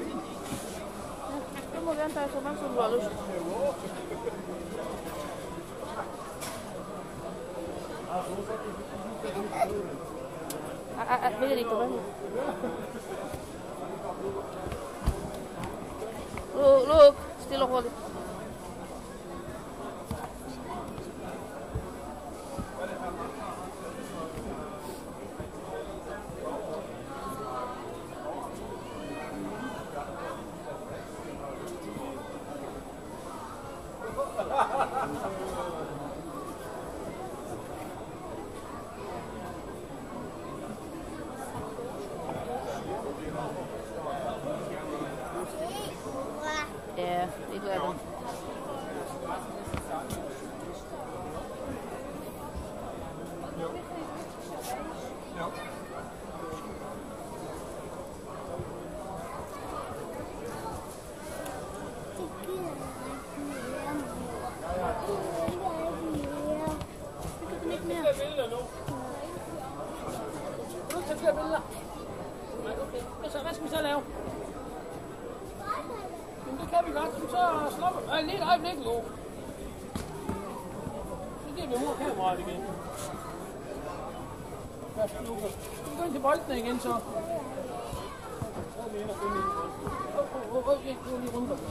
Du må gerne tage så mange, som du har lyst. Benedikto, hvad? Luk, stille og roligt. Ja, det gør det. Hvad skal vi så lave? Jamen det kan vi godt. Så slår vi. Nej, lige et øjeblik, Lo. Så giver vi mor kameraet igen. Værsgo, Lukas. Vi går ind til boldene igen, så. Så er vi ind og finde en. Ja, nu er lige rundt.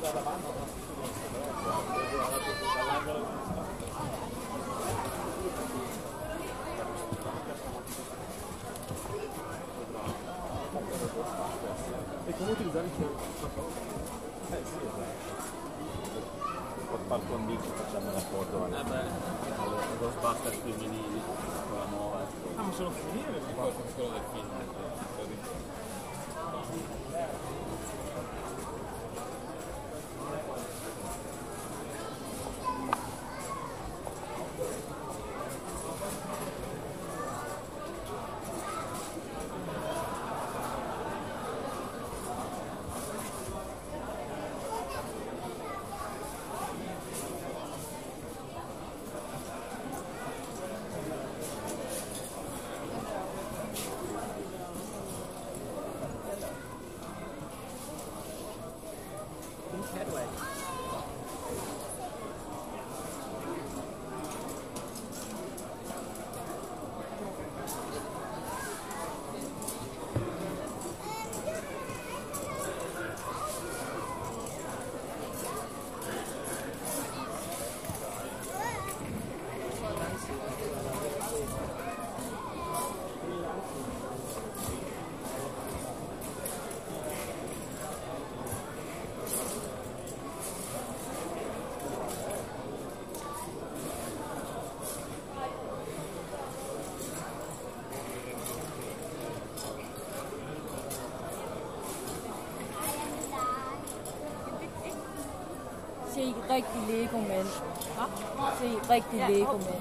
E come utilizzare il cielo? Sì, esatto. Al convinto facciamo una foto anche. Beh, Ghostbusters femminili, quella nuova. Ah, ma sono femminili? Quello del film. Se rigtig Lego-mand. Se rigtig Lego-mand.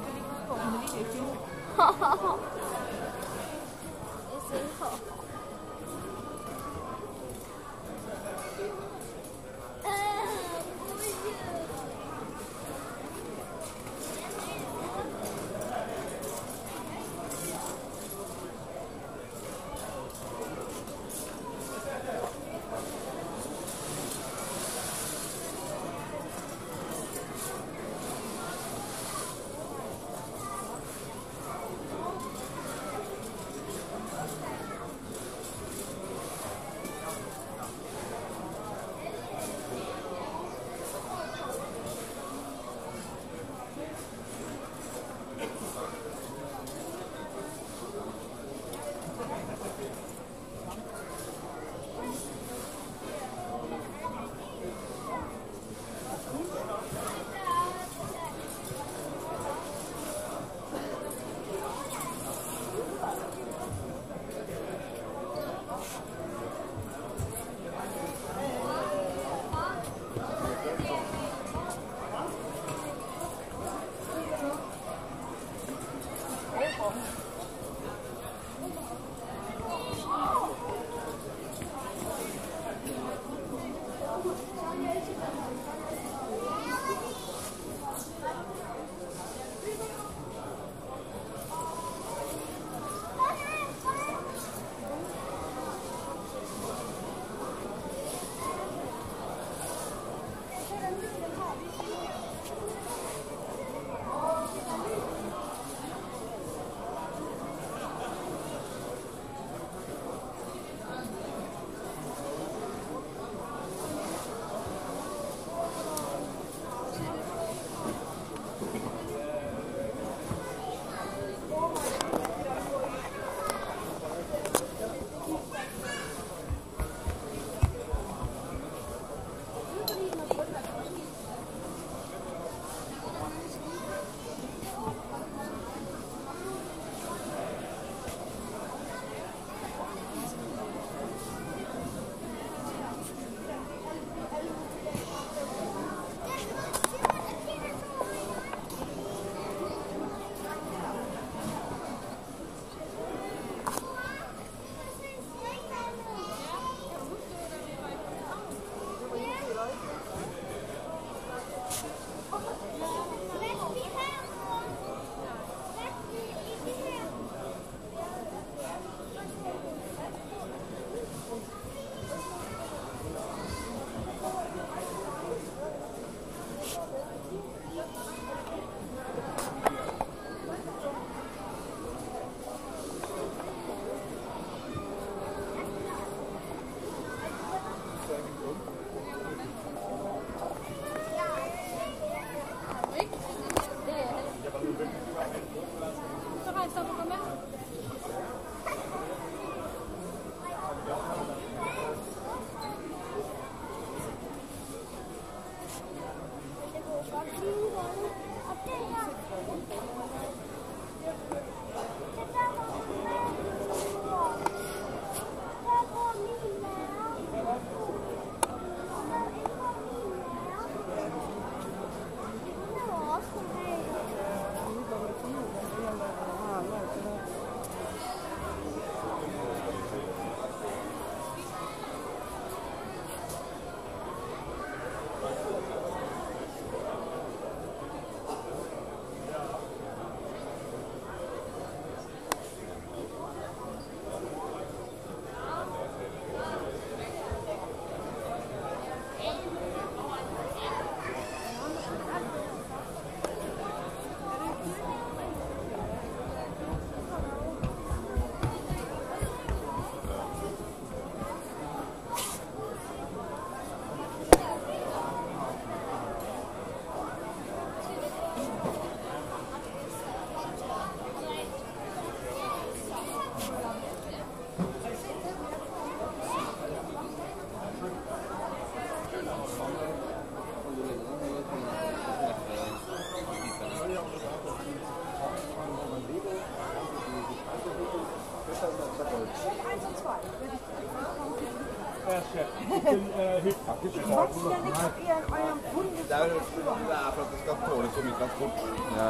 Det er for at det skal tåle så mye transport. Ja.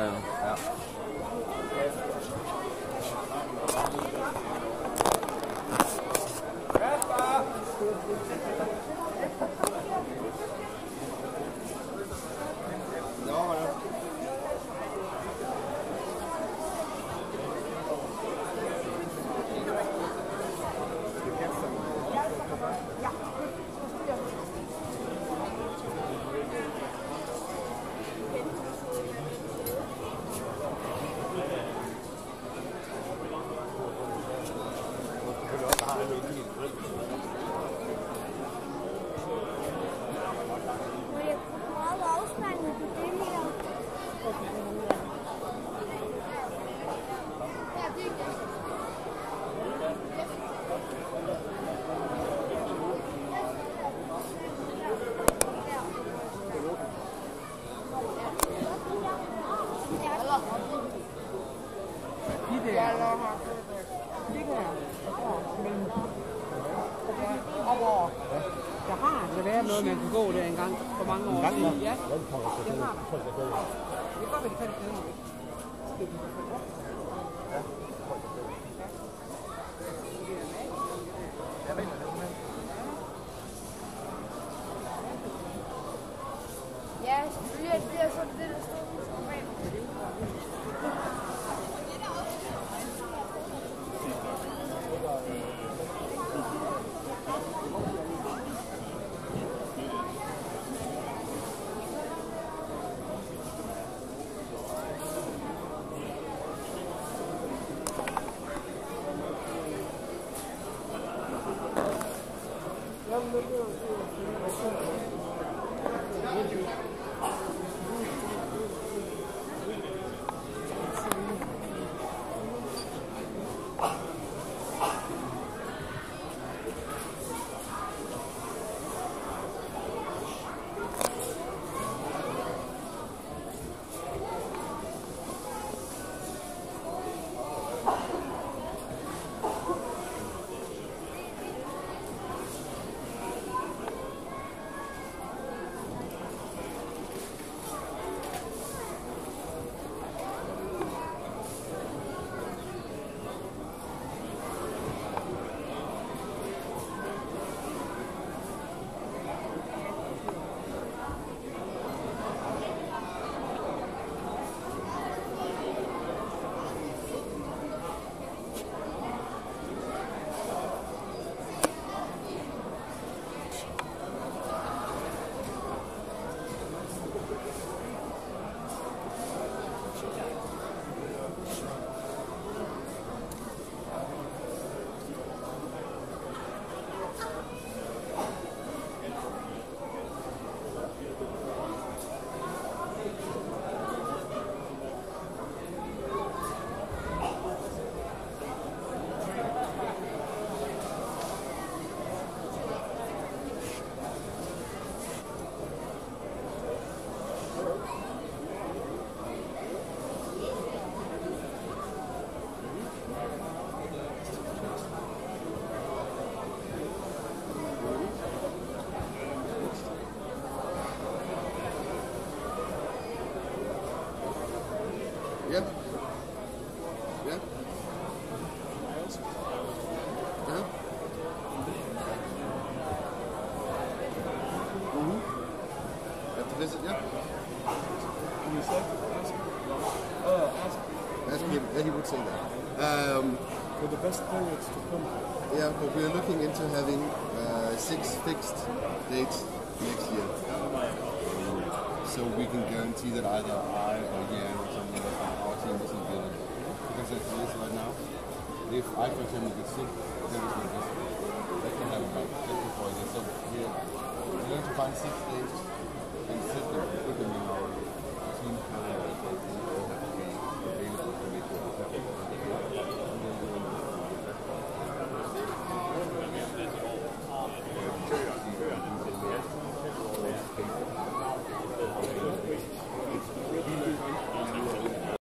Der har altså været noget, man kunne gå der engang for mange år siden. Ja, det har der. Det går vel det Ja, selvfølgelig bliver så det, der står på skræben. Ja. Ja. Ja. At the visit, yeah. Ask him, yeah, he would say that. For the best periods to come. Yeah, but we're looking into having 6 fixed dates next year. So we can guarantee that either I or Jan or something like that, our team isn't good. Because as it is right now, if I, for example, get sick, there is no visit. That can happen like just before this. So we're going to find 6